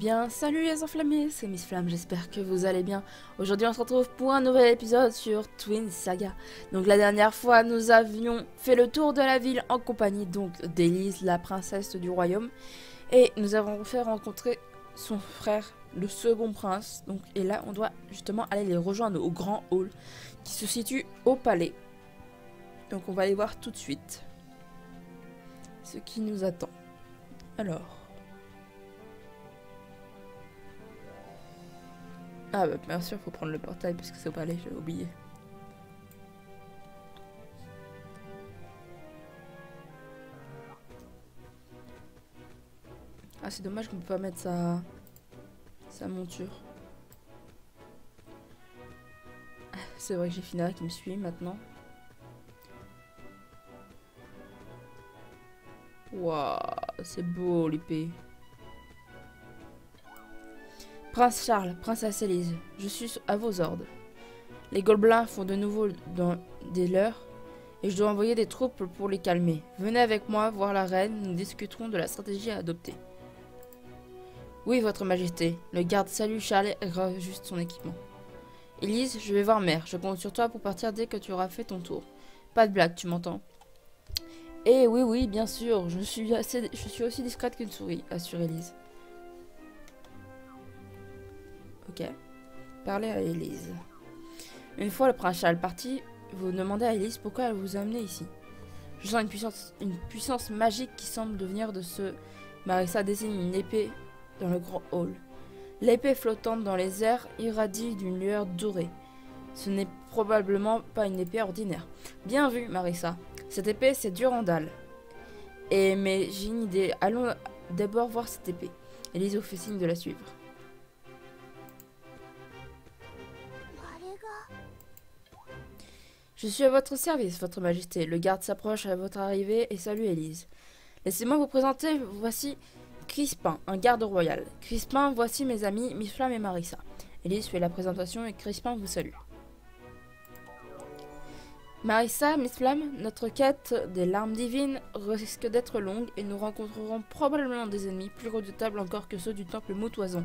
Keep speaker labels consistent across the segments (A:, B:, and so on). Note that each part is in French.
A: bien, salut les enflammés, c'est Miss Flamme, j'espère que vous allez bien. Aujourd'hui on se retrouve pour un nouvel épisode sur Twin Saga. Donc la dernière fois nous avions fait le tour de la ville en compagnie donc d'Elise, la princesse du royaume. Et nous avons fait rencontrer son frère, le second prince. Donc, et là on doit justement aller les rejoindre au grand hall qui se situe au palais. Donc on va aller voir tout de suite ce qui nous attend. Alors... Ah bah bien sûr, faut prendre le portail parce que c'est au palais, j'ai oublié. Ah c'est dommage qu'on peut pas mettre sa monture. C'est vrai que j'ai Finara qui me suit maintenant. Waouh, c'est beau l'épée. Prince Charles, princesse Elise, je suis à vos ordres. Les gobelins font de nouveau des leurs et je dois envoyer des troupes pour les calmer. Venez avec moi voir la reine, nous discuterons de la stratégie à adopter. Oui, votre majesté, le garde salue Charles et rajuste son équipement. Elise, je vais voir mère, je compte sur toi pour partir dès que tu auras fait ton tour. Pas de blague, tu m'entends? Eh oui, bien sûr, je suis aussi discrète qu'une souris, assure Elise. Ok. Parlez à Elise. Une fois le prince Charles parti, vous demandez à Elise pourquoi elle vous a amené ici. Je sens une puissance magique qui semble devenir de ce... Marissa désigne une épée dans le grand hall. L'épée flottante dans les airs irradie d'une lueur dorée. Ce n'est probablement pas une épée ordinaire. Bien vu, Marissa. Cette épée, c'est Durandal. Mais j'ai une idée. Allons d'abord voir cette épée. Elise vous fait signe de la suivre. Je suis à votre service, votre majesté. Le garde s'approche à votre arrivée et salue Elise. Laissez-moi vous présenter, voici Crispin, un garde royal. Crispin, voici mes amis, Miss Flamme et Marissa. Elise fait la présentation et Crispin vous salue. Marissa, Miss Flamme, notre quête des larmes divines risque d'être longue et nous rencontrerons probablement des ennemis plus redoutables encore que ceux du temple Mautoison.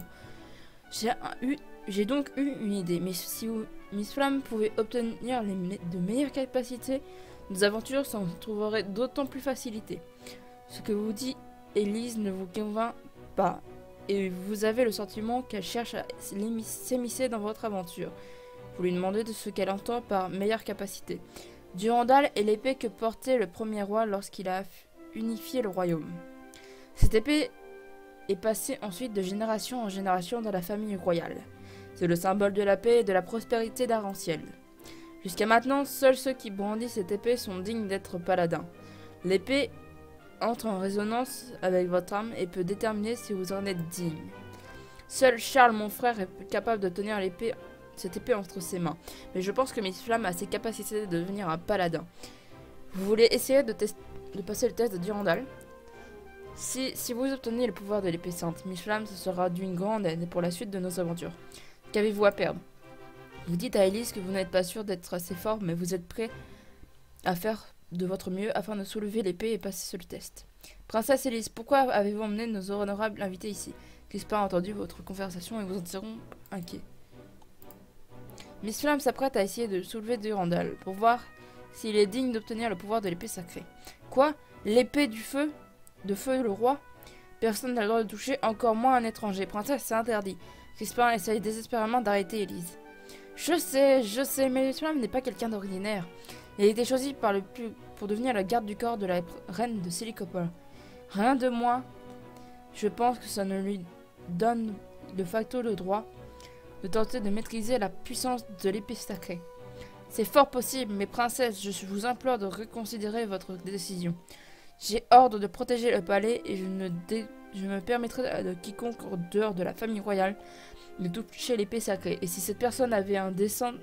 A: J'ai donc eu une idée, mais si Miss Flamme pouvait obtenir de meilleures capacités, nos aventures s'en trouveraient d'autant plus facilitées. Ce que vous dit Elise ne vous convainc pas, et vous avez le sentiment qu'elle cherche à s'immiscer dans votre aventure. Vous lui demandez de ce qu'elle entend par meilleure capacité. Durandal est l'épée que portait le premier roi lorsqu'il a unifié le royaume. Cette épée est passée ensuite de génération en génération dans la famille royale. C'est le symbole de la paix et de la prospérité d'Aranciel. Jusqu'à maintenant, seuls ceux qui brandissent cette épée sont dignes d'être paladins. L'épée entre en résonance avec votre âme et peut déterminer si vous en êtes digne. Seul Charles, mon frère, est capable de tenir cette épée entre ses mains. Mais je pense que Miss Flamme a ses capacités de devenir un paladin. Vous voulez essayer de passer le test de Durandal? Si vous obtenez le pouvoir de l'épée sainte, Miss Flamme, ce sera d'une grande aide pour la suite de nos aventures. Qu'avez-vous à perdre? Vous dites à Elise que vous n'êtes pas sûr d'être assez fort, mais vous êtes prêt à faire de votre mieux afin de soulever l'épée et passer ce test. Princesse Elise, pourquoi avez-vous emmené nos honorables invités ici? Crispin a entendu votre conversation et vous interrompt inquiet. Miss Flamme s'apprête à essayer de soulever Durandal pour voir s'il est digne d'obtenir le pouvoir de l'épée sacrée. Quoi? L'épée du feu? De feu le roi? Personne n'a le droit de toucher, encore moins un étranger. Princesse, c'est interdit. Crispin essaye désespérément d'arrêter Elise. Je sais, mais Miss Flamme n'est pas quelqu'un d'ordinaire. Il a été choisi pour devenir le garde du corps de la reine de Silicopole. Rien de moins. Je pense que ça ne lui donne de facto le droit de tenter de maîtriser la puissance de l'épée sacrée. C'est fort possible, mais princesse, je vous implore de reconsidérer votre décision. J'ai ordre de protéger le palais et je me permettrai de quiconque en dehors de la famille royale de toucher l'épée sacrée. Et si cette personne avait un dessein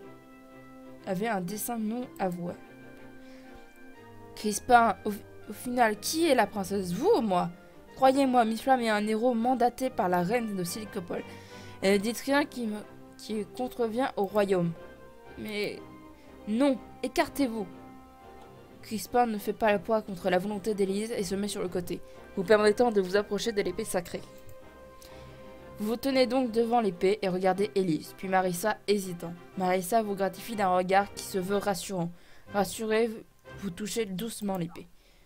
A: non avoué. Crispin, au final, qui est la princesse? Vous ou moi? Croyez-moi, Miss Flamme est un héros mandaté par la reine de Silicopole. Elle ne dit rien qui contrevient au royaume. Mais non, écartez-vous. Crispin ne fait pas le poids contre la volonté d'Elise et se met sur le côté, vous permettant de vous approcher de l'épée sacrée. Vous vous tenez donc devant l'épée et regardez Élise, puis Marissa hésitant. Marissa vous gratifie d'un regard qui se veut rassurant. Rassuré, vous touchez doucement l'épée.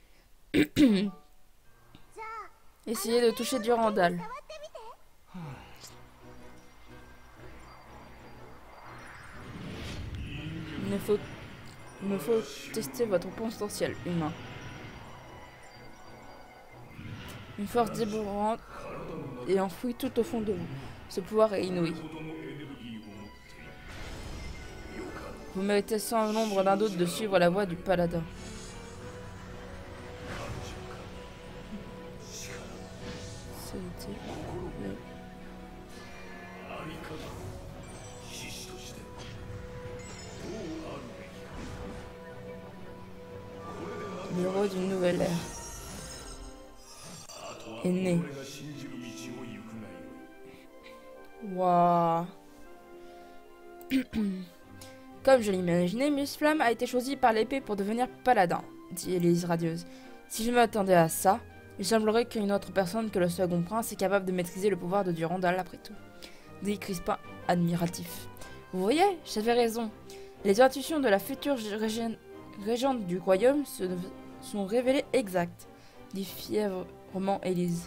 A: Essayez de toucher Durandal. Il me faut tester votre potentiel humain. Une force dévorante et enfouie tout au fond de vous. Ce pouvoir est inouï. Vous méritez sans l'ombre d'un doute de suivre la voie du paladin. L'héros d'une nouvelle ère est né. Waouh. Comme je l'imaginais, Miss Flamme a été choisie par l'épée pour devenir paladin, dit Élise radieuse. Si je m'attendais à ça, il semblerait qu'une autre personne que le second prince est capable de maîtriser le pouvoir de Durandal après tout, dit Crispin admiratif. Vous voyez, j'avais raison. Les intuitions de la future régente du royaume sont révélées exactes, dit fièrement Élise.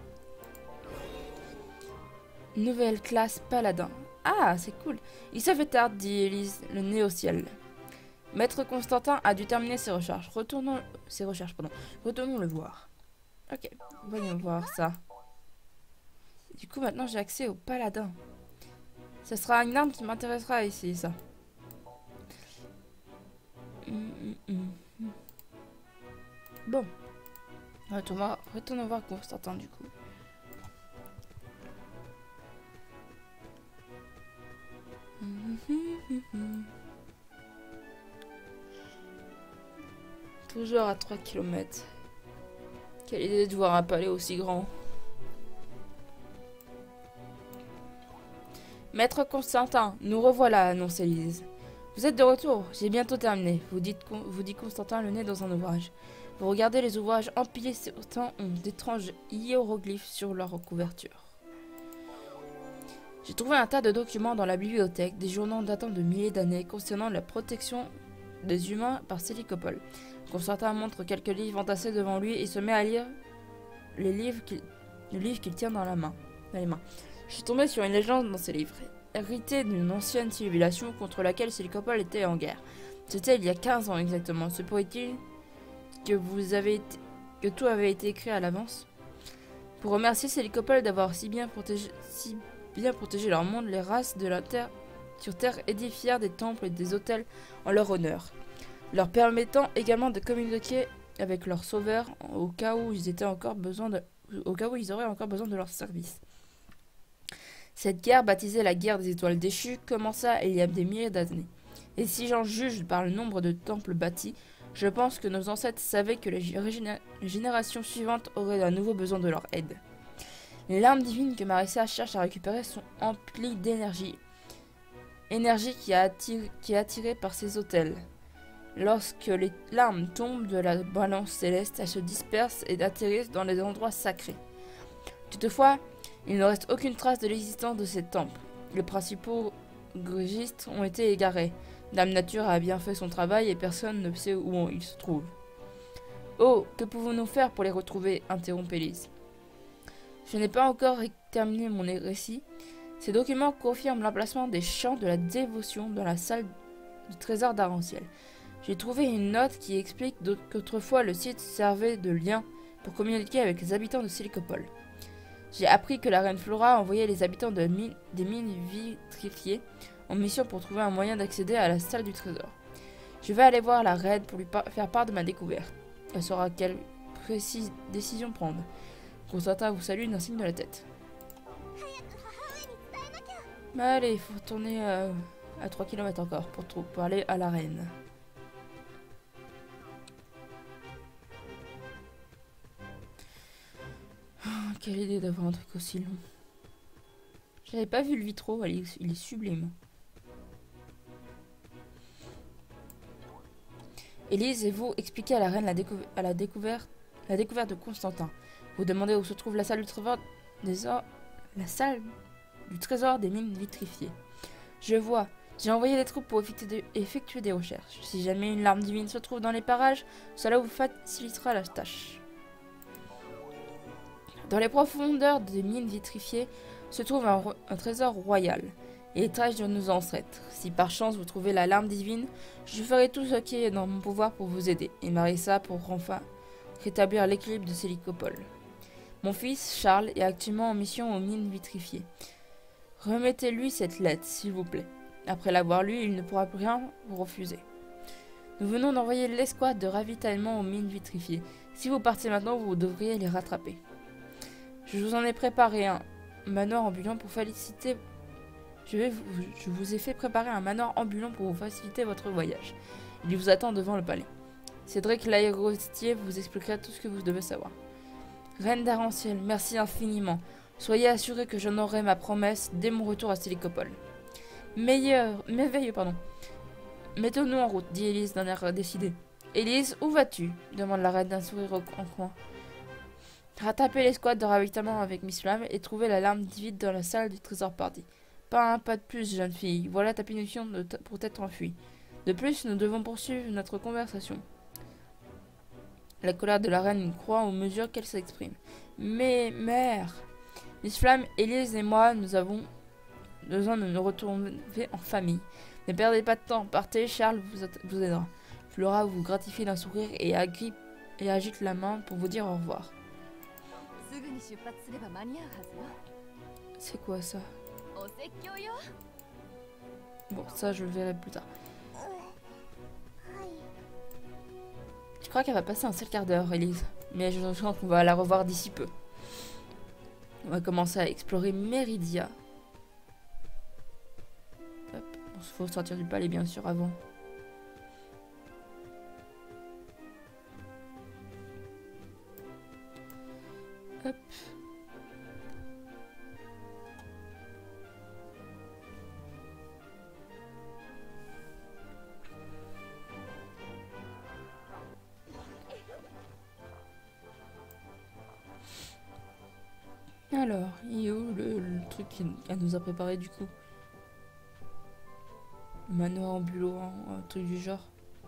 A: Nouvelle classe paladin. Ah, c'est cool. Il se fait tard, dit Élise, le nez au ciel. Maître Constantin a dû terminer ses recherches. Retournons le voir. Ok, voyons voir ça. Du coup, maintenant, j'ai accès au paladin. Ce sera une arme qui m'intéressera à essayer ça. Bon. Retournons voir Constantin, du coup. Toujours à 3 km. Quelle idée de voir un palais aussi grand. Maître Constantin, nous revoilà, annonce Élise. Vous êtes de retour, j'ai bientôt terminé, vous dit Constantin le nez dans un ouvrage. Vous regardez les ouvrages empilés, certains ont d'étranges hiéroglyphes sur leur couverture. J'ai trouvé un tas de documents dans la bibliothèque, des journaux datant de milliers d'années concernant la protection des humains par Célicopole. Constantin montre quelques livres entassés devant lui et se met à lire le livre qu'il tient dans les mains. Je suis tombé sur une légende dans ces livres, héritée d'une ancienne civilisation contre laquelle Célicopole était en guerre. C'était il y a 15 ans exactement. Se pourrait-il que tout avait été écrit à l'avance? Pour remercier Célicopole d'avoir si bien protégé leur monde, les races de la terre sur Terre édifièrent des temples et des hôtels en leur honneur, leur permettant également de communiquer avec leurs sauveurs au cas où ils auraient encore besoin de leurs services. Cette guerre, baptisée la guerre des étoiles déchues, commença il y a des milliers d'années. Et si j'en juge par le nombre de temples bâtis, je pense que nos ancêtres savaient que les générations suivantes auraient à nouveau besoin de leur aide. Les larmes divines que Marissa cherche à récupérer sont emplies d'énergie. Énergie qui est attirée par ces autels. Lorsque les larmes tombent de la balance céleste, elles se dispersent et atterrissent dans les endroits sacrés. Toutefois, il ne reste aucune trace de l'existence de ces temples. Les principaux registres ont été égarés. Dame Nature a bien fait son travail et personne ne sait où ils se trouvent. « Oh, que pouvons-nous faire pour les retrouver » interrompt Élise. Je n'ai pas encore terminé mon récit. Ces documents confirment l'emplacement des chants de la dévotion dans la salle du trésor d'Aranciel. J'ai trouvé une note qui explique qu'autrefois le site servait de lien pour communiquer avec les habitants de Célicopole. J'ai appris que la reine Flora envoyait les habitants des mines vitrifiées en mission pour trouver un moyen d'accéder à la salle du trésor. Je vais aller voir la reine pour lui faire part de ma découverte. Elle saura quelle précise décision prendre. Constantin vous salue d'un signe de la tête. Mais allez, il faut retourner à 3 km encore pour aller à la reine. Oh, quelle idée d'avoir un truc aussi long. J'avais pas vu le vitro, il est sublime. Élise et vous expliquez à la reine la découverte de Constantin. Vous demandez où se trouve la salle du trésor la salle du trésor des mines vitrifiées. Je vois. J'ai envoyé des troupes pour effectuer des recherches. Si jamais une larme divine se trouve dans les parages, cela vous facilitera la tâche. Dans les profondeurs des mines vitrifiées se trouve un trésor royal et les traces de nos ancêtres. Si par chance vous trouvez la larme divine, je ferai tout ce qui est dans mon pouvoir pour vous aider et Marissa pour enfin rétablir l'équilibre de Célicopole. Mon fils, Charles, est actuellement en mission aux mines vitrifiées. Remettez-lui cette lettre, s'il vous plaît. Après l'avoir lue, il ne pourra plus rien vous refuser. Nous venons d'envoyer l'escouade de ravitaillement aux mines vitrifiées. Si vous partez maintenant, vous devriez les rattraper. Je vous en ai préparé un manoir ambulant pour faciliter... Je vous ai fait préparer un manoir ambulant pour vous faciliter votre voyage. Il vous attend devant le palais. Cédric l'aérostier vous expliquera tout ce que vous devez savoir. Reine d'Aranciel, merci infiniment. Soyez assurés que j'honorerai ma promesse dès mon retour à Célicopole. Merveilleux, pardon. Mettons-nous en route, dit Élise d'un air décidé. Élise, où vas-tu demande la reine d'un sourire en coin. Rattrapez l'escouade de ravitaillement avec Miss Flamme et trouvez la larme divine dans la salle du trésor party. Pas un pas de plus, jeune fille. Voilà ta punition pour t'être enfuie. De plus, nous devons poursuivre notre conversation. La colère de la reine croît aux mesures qu'elle s'exprime. Mais, mère, Miss Flamme, Élise et moi, nous avons besoin de nous retrouver en famille. Ne perdez pas de temps. Partez, Charles vous aidera. Flora vous gratifie d'un sourire et agite la main pour vous dire au revoir. C'est quoi ça? Bon, ça je le verrai plus tard. Je crois qu'elle va passer un seul quart d'heure, Élise. Mais je pense qu'on va la revoir d'ici peu. On va commencer à explorer Méridia. Hop, il faut sortir du palais bien sûr avant. Hop. Alors, il est où le truc qu'elle nous a préparé du coup? Manoir ambulant, un truc du genre.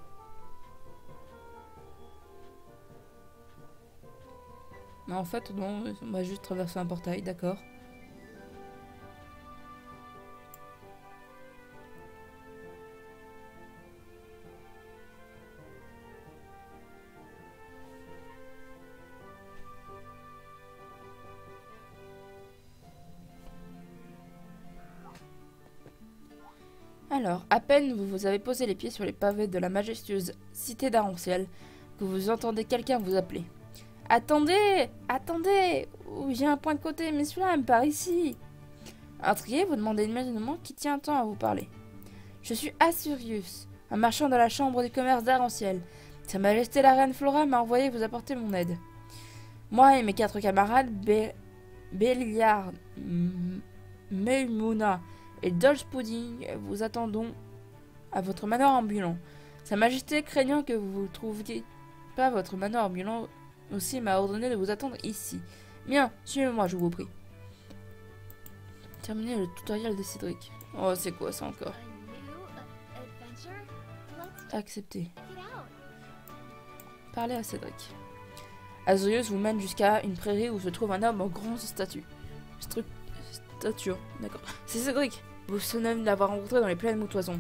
A: Mais en fait, non, on va juste traverser un portail, d'accord. Alors, à peine vous avez posé les pieds sur les pavés de la majestueuse cité d'Aranciel que vous entendez quelqu'un vous appeler. « Attendez! Attendez! J'ai un point de côté, Miss Flamme, par ici !» Intrigué, vous demandez immédiatement qui tient tant à vous parler. « Je suis Assurius, un marchand de la chambre du commerce d'Aranciel. Sa Majesté la Reine Flora m'a envoyé vous apporter mon aide. Moi et mes 4 camarades, Béliard, Meimuna et Dolce Pudding, vous attendons à votre manoir ambulant. Sa Majesté, craignant que vous ne trouviez pas votre manoir ambulant, aussi m'a ordonné de vous attendre ici. Bien, suivez-moi, je vous prie. » Terminer le tutoriel de Cédric. Oh, c'est quoi ça encore? Accepter. Parlez à Cédric. Azorius vous mène jusqu'à une prairie où se trouve un homme en grande stature. D'accord. C'est Cédric. Vous vous souvenez de l'avoir rencontré dans les plaines moutoisons.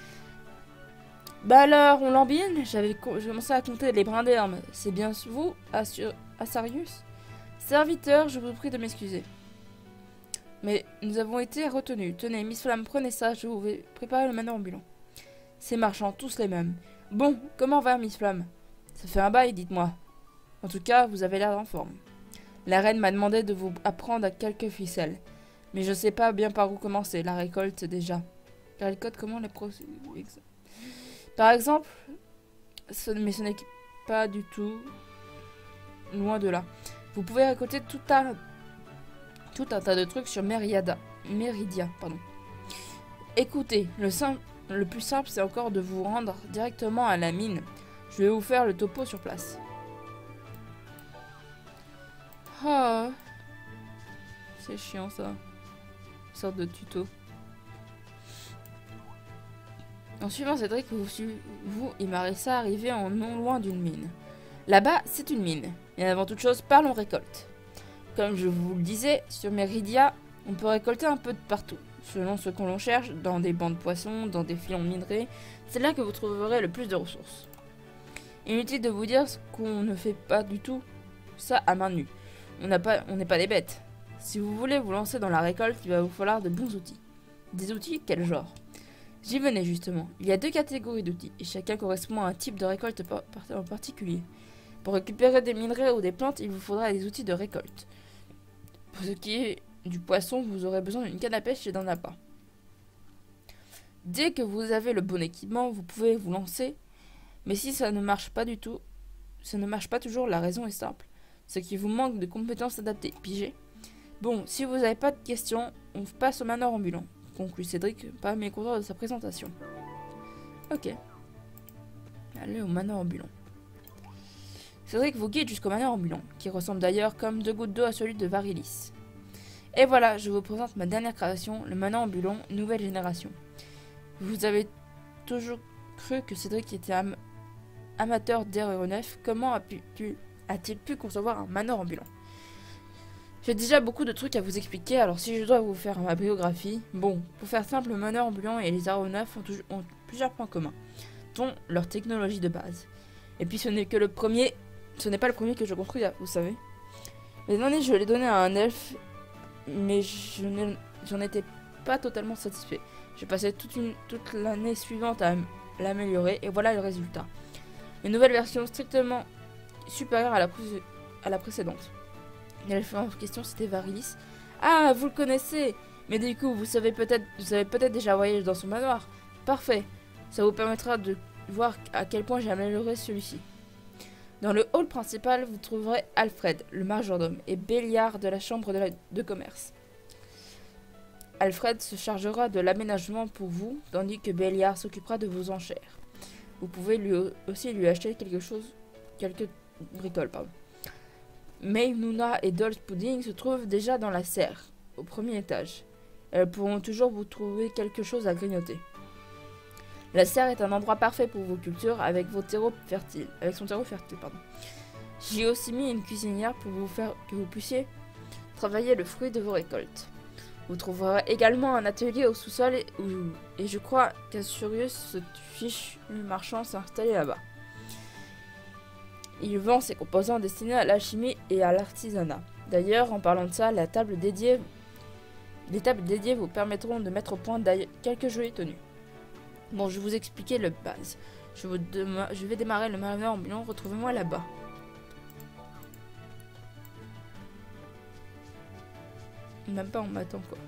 A: Bah alors, on l'embine? J'avais commencé à compter les brins d'herbe. C'est bien vous, Assarius? Serviteur, je vous prie de m'excuser. Mais nous avons été retenus. Tenez, Miss Flamme, prenez ça, je vais préparer le manoir ambulant. Ces marchands, tous les mêmes. Bon, comment va, Miss Flamme? Ça fait un bail, dites-moi. En tout cas, vous avez l'air en forme. La reine m'a demandé de vous apprendre à quelques ficelles. Mais je sais pas bien par où commencer. La récolte, déjà. La récolte, comment les procéder? Par exemple, mais ce n'est pas du tout loin de là. Vous pouvez récolter tout un tas de trucs sur Méridia. Écoutez, le plus simple, c'est encore de vous rendre directement à la mine. Je vais vous faire le topo sur place. Ah, C'est chiant ça. Une sorte de tuto. En suivant Cédric, vous et Marissa arrivez en non loin d'une mine. Là-bas, c'est une mine. Et avant toute chose, parlons récolte. Comme je vous le disais, sur Meridia, on peut récolter un peu de partout. Selon ce qu'on l'on cherche, dans des bancs de poissons, dans des filons minerais, c'est là que vous trouverez le plus de ressources. Inutile de vous dire qu'on ne fait pas du tout ça à main nue. On n'est pas des bêtes. Si vous voulez vous lancer dans la récolte, il va vous falloir de bons outils. Des outils, quel genre? J'y venais justement. Il y a 2 catégories d'outils, et chacun correspond à un type de récolte en particulier. Pour récupérer des minerais ou des plantes, il vous faudra des outils de récolte. Pour ce qui est du poisson, vous aurez besoin d'une canne à pêche et d'un appât. Dès que vous avez le bon équipement, vous pouvez vous lancer. Mais si ça ne marche pas du tout, ça ne marche pas toujours, la raison est simple. C'est qu'il vous manque de compétences adaptées. Pigé. Bon, si vous n'avez pas de questions, on passe au manoir ambulant. Conclut Cédric, pas mécontent de sa présentation. Ok. Allez au manoir ambulant. Cédric vous guide jusqu'au manoir ambulant, qui ressemble d'ailleurs comme 2 gouttes d'eau à celui de Varilis. Et voilà, je vous présente ma dernière création, le manoir ambulant, nouvelle génération. Vous avez toujours cru que Cédric était amateur d'aéronefs. Comment a-t-il pu concevoir un manoir ambulant? J'ai déjà beaucoup de trucs à vous expliquer, alors si je dois vous faire ma biographie... Bon, pour faire simple, le manoir ambulant et les aéronefs ont plusieurs points communs, dont leur technologie de base. Et puis ce n'est pas le premier que je construis, vous savez. Les derniers, je l'ai donné à un elfe, mais j'en étais pas totalement satisfait. J'ai passé toute l'année suivante à l'améliorer, et voilà le résultat. Une nouvelle version strictement supérieure à la précédente. L'elfe en question, c'était Varilis. Ah, vous le connaissez! Mais du coup, vous avez peut-être déjà voyagé dans son manoir. Parfait. Ça vous permettra de voir à quel point j'ai amélioré celui-ci. Dans le hall principal, vous trouverez Alfred, le majordome, et Béliard de la chambre de commerce. Alfred se chargera de l'aménagement pour vous, tandis que Béliard s'occupera de vos enchères. Vous pouvez aussi lui acheter quelques bricoles. May, Nuna et Dolls Pudding se trouvent déjà dans la serre, au premier étage. Elles pourront toujours vous trouver quelque chose à grignoter. La serre est un endroit parfait pour vos cultures avec son terreau fertile. J'y ai aussi mis une cuisinière pour que vous puissiez travailler le fruit de vos récoltes. Vous trouverez également un atelier au sous-sol et je crois qu'Assurius, ce fichu marchand, s'est installé là-bas. Il vend ses composants destinés à l'alchimie et à l'artisanat. D'ailleurs, en parlant de ça, les tables dédiées vous permettront de mettre au point quelques jolies tenues. Bon, je vais vous expliquer le base. Je vais démarrer le manoir ambulant. Retrouvez-moi là-bas. Même pas, on m'attend quoi.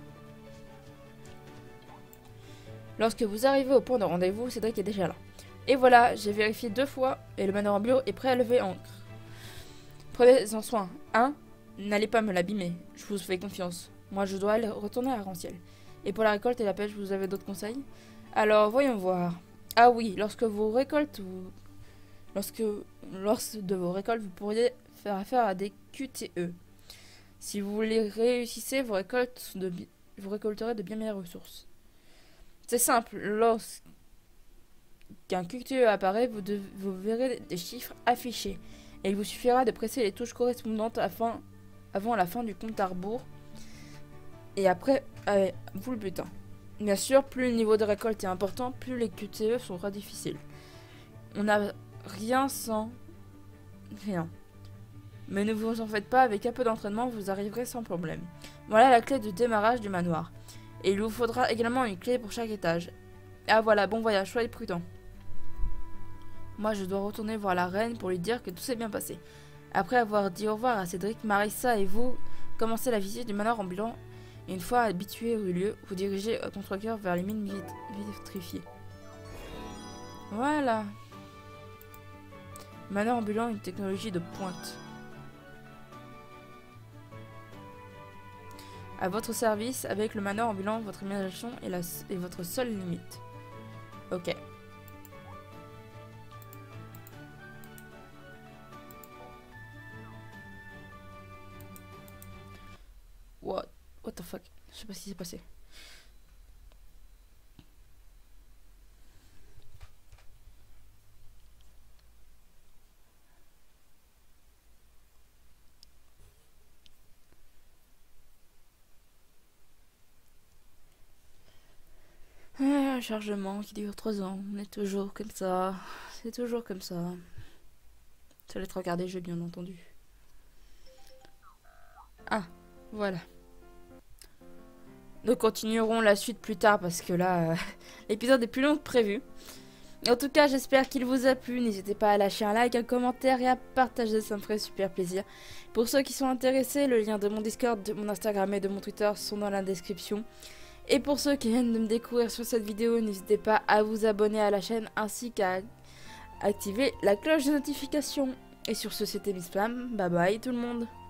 A: Lorsque vous arrivez au point de rendez-vous, Cédric est déjà là. Et voilà, j'ai vérifié 2 fois et le manoir ambulant est prêt à lever ancre. Prenez-en soin. 1. N'allez pas me l'abîmer. Je vous fais confiance. Moi, je dois aller retourner à Ranciel. Et pour la récolte et la pêche, vous avez d'autres conseils? Alors, voyons voir. Ah oui, lors de vos récoltes, vous pourriez faire affaire à des QTE. Si vous les réussissez, vous récolterez de bien meilleures ressources. C'est simple, lorsqu'un QTE apparaît, vous verrez des chiffres affichés. Et il vous suffira de presser les touches correspondantes avant la fin du compte à rebours. Et après, vous le butin. Bien sûr, plus le niveau de récolte est important, plus les QTE seront difficiles. On n'a rien sans rien. Mais ne vous en faites pas, avec un peu d'entraînement, vous arriverez sans problème. Voilà la clé de démarrage du manoir. Et il vous faudra également une clé pour chaque étage. Ah voilà, bon voyage, soyez prudents. Moi, je dois retourner voir la reine pour lui dire que tout s'est bien passé. Après avoir dit au revoir à Cédric, Marissa et vous commencez la visite du manoir ambulant. Et une fois habitué au lieu, vous dirigez à contre-cœur vers les mines vitrifiées. Voilà. Manoir ambulant, une technologie de pointe. À votre service, avec le manoir ambulant, votre imagination est votre seule limite. Ok. What? What the fuck? Je sais pas ce qui s'est passé. Ah, chargement qui dure 3 ans. On est toujours comme ça. C'est toujours comme ça. Ça va être regardé, j'ai bien entendu. Ah, voilà. Nous continuerons la suite plus tard parce que là, l'épisode est plus long que prévu. En tout cas, j'espère qu'il vous a plu. N'hésitez pas à lâcher un like, un commentaire et à partager, ça me ferait super plaisir. Pour ceux qui sont intéressés, le lien de mon Discord, de mon Instagram et de mon Twitter sont dans la description. Et pour ceux qui viennent de me découvrir sur cette vidéo, n'hésitez pas à vous abonner à la chaîne ainsi qu'à activer la cloche de notification. Et sur ce, c'était Miss Flamme. Bye bye tout le monde.